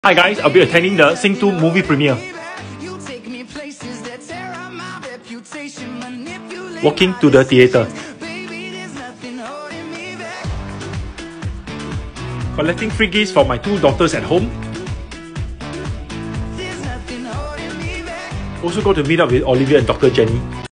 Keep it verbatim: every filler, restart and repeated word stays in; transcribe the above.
Hi guys, I'll be attending the Sing two movie premiere. Walking to the theatre. Collecting free gifts for my two daughters at home. Also got to meet up with Olivia and Doctor Jenny.